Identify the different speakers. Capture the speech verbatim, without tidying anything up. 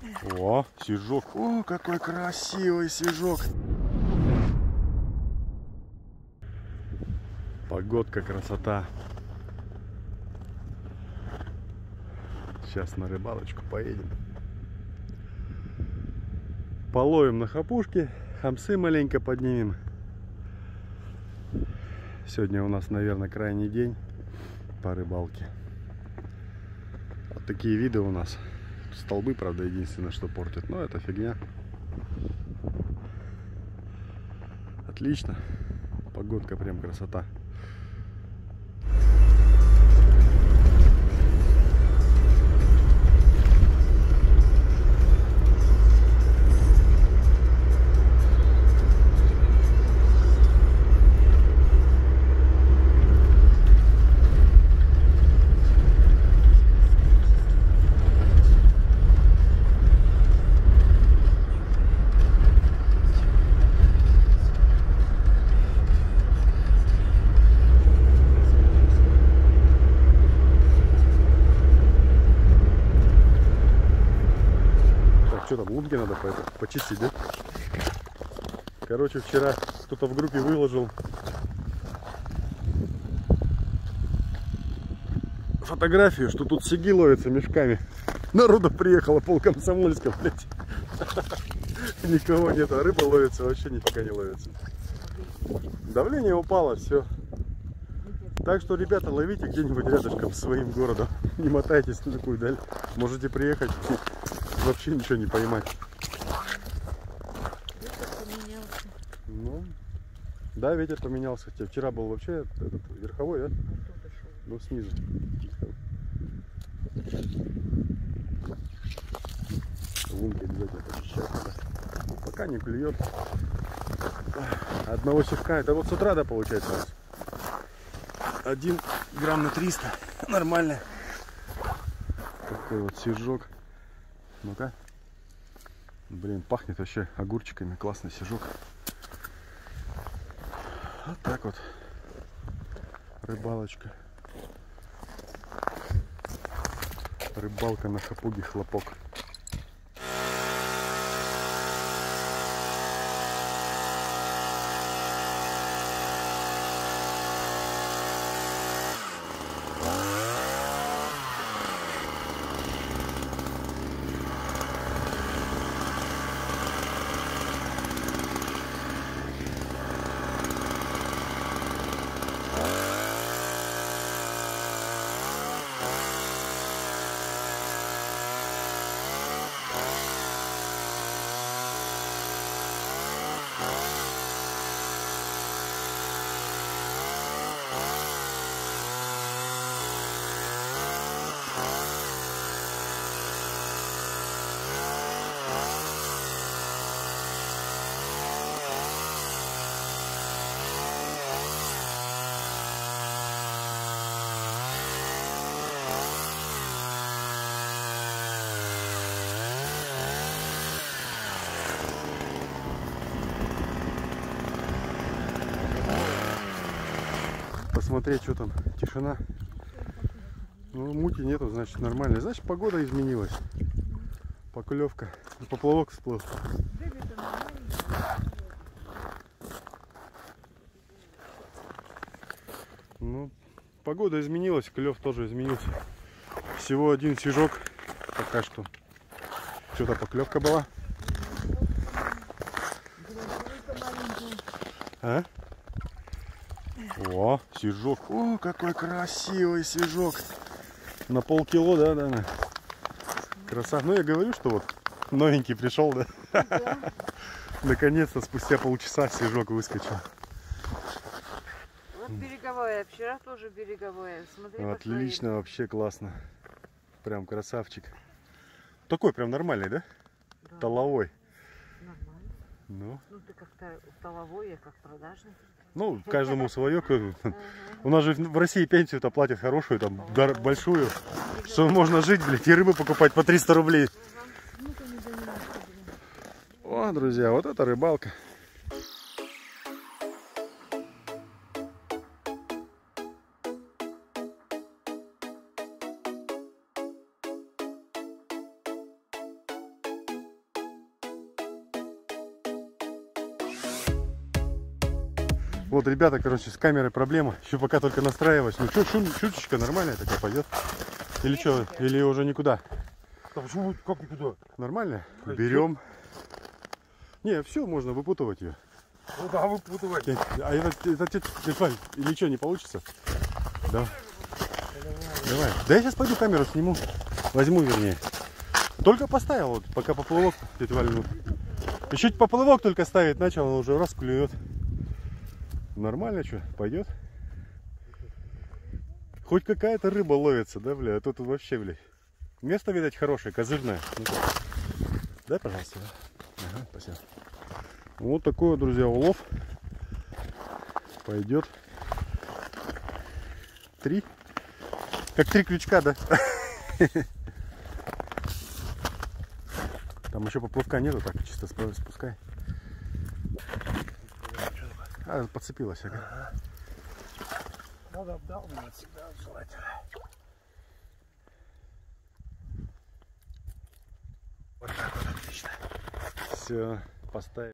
Speaker 1: О, свежок. О, какой красивый свежок. Погодка, красота. Сейчас на рыбалочку поедем. Половим на хапушке, хамсы маленько поднимем. Сегодня у нас, наверное, крайний день по рыбалке. Вот такие виды у нас. Столбы, правда, единственное, что портят. Но это фигня. Отлично. Погодка прям красота. Что там, лунки надо по это, почистить, да? Короче, вчера кто-то в группе выложил фотографию, что тут сиги ловятся мешками. Народу приехало пол Комсомольска, блядь. Никого нет, а рыба ловится, вообще нифига не ловится. Давление упало, все. Так что, ребята, ловите где-нибудь рядышком с своим городом. Не мотайтесь на такую даль. Можете приехать и вообще ничего не поймать. Ну, да, ветер поменялся. Вчера был вообще этот, верховой, да? Ну, снизу. Лунки обязательно почищать надо. Пока не клюет. Одного севка. Это вот с утра, да, получается у нас? Один грамм на триста. Нормально. Такой вот сижок. Ну-ка. Блин, пахнет вообще огурчиками. Классный сижок. Вот так вот. Рыбалочка. Рыбалка на хапуге, хлопок. Посмотреть, что там, тишина. Ну, мути нету, значит нормально. Значит, погода изменилась. Поклевка. Поплавок всплыл. Ну, погода изменилась, клев тоже изменился. Всего один сижок пока что. Что-то поклевка была. А? О, сижок. О, какой красивый сижок. На полкило, да, да, красавчик. Ну, я говорю, что вот новенький пришел, да. Да. Наконец-то спустя полчаса сижок выскочил.
Speaker 2: Вот береговая, вчера тоже береговая. Смотри,
Speaker 1: отлично, вообще классно. Прям красавчик. Такой прям нормальный, да? Да. Толовой.
Speaker 2: Нормально.
Speaker 1: Ну,
Speaker 2: ну ты как-то толовой, я как продажный.
Speaker 1: Ну, каждому свое. У нас же в России пенсию-то платят хорошую, там, большую. Что можно жить, блядь, и рыбы покупать по триста рублей. О, друзья, вот это рыбалка. Вот, ребята, короче, с камерой проблема. Еще пока только настраиваюсь. Ну что, шуточка нормальная такая пойдет? Или что? Или уже никуда?
Speaker 3: А почему как никуда?
Speaker 1: Нормально? Берем. Не, все, можно выпутывать ее.
Speaker 3: Ну да, выпутывать.
Speaker 1: А это, это тетя Валь, или что, не получится? Да. Давай. Да я сейчас пойду камеру сниму. Возьму, вернее. Только поставил, вот, пока поплывок, тетя Валь. Ну, еще поплывок только ставить начал, он уже раз клюет. Нормально, что, пойдет? Хоть какая-то рыба ловится, да, бля? А тут вообще, бля. Место, видать, хорошее, козырное. Ну, дай, пожалуйста. Ага, спасибо. Вот такой, друзья, улов. Пойдет. Три. Как три крючка, да? Там еще поплавка нету, так чисто спускай. А, подцепилась, ага.
Speaker 3: Надо обдалбывать всегда желательно. Вот так вот, отлично.
Speaker 1: Все, поставь.